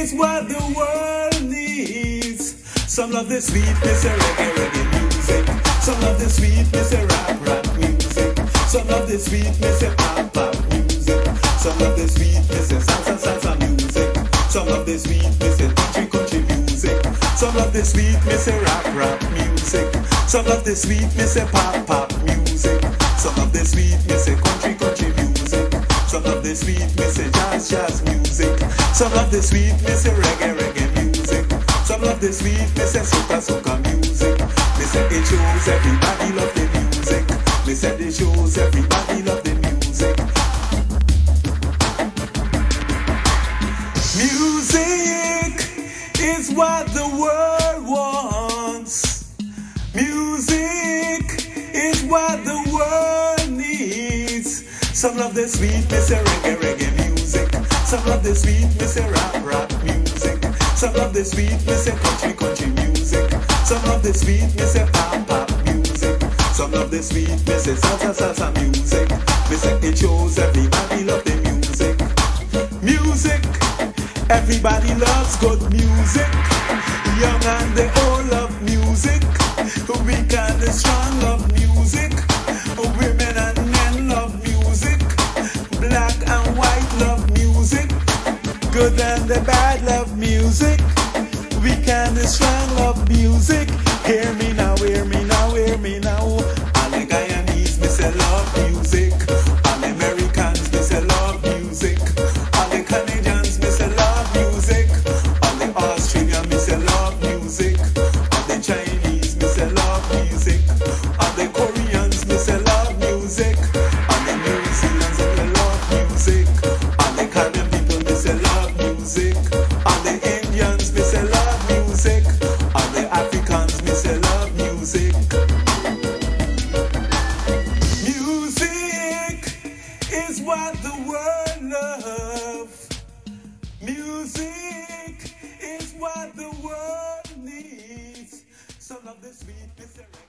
is what the world needs. Some love the sweetness of reggae music. Some love the sweetness of rap music. Some love the sweetness of pop music. Some love the sweetness of salsa music. Some love the sweetness of country music. Some love the sweetness of rap music. Some love the sweetness of pop music. Some love the sweetness of country music. Some love the sweetness of jazz music. Some love the sweetness of reggae music. Some love the sweetness of soca music. They said it shows everybody love the music. They said it shows everybody love the music. Music is what the world wants. Music is what the world needs. Some love the sweetness of reggae music. Some love the sweetness of rap music. Some love the sweetness of country music. Some love the sweetness of pop music. Some love the sweetness of salsa music. They say it shows everybody love the music. Music, everybody loves good music. Young and they all love music. Weak and the strong love music. Women and men love music. Black and white love music. Good and the bad love music. Weak and the strong love music. Hear me now, hear me now, hear me now. All the Guyanese, me say love music. All the Americans, me say love music. All the Canadians, me say love music. All the Australians, me say love music. All the Chinese, me say love music. All the Koreans, me say love music. All the New Zealanders, me love music. All the Caribbean people, me say love music. All the Indians, me say love music. All the Africans, me say love music. Music is what the world loves. Music is what the world needs. Some of the sweetness.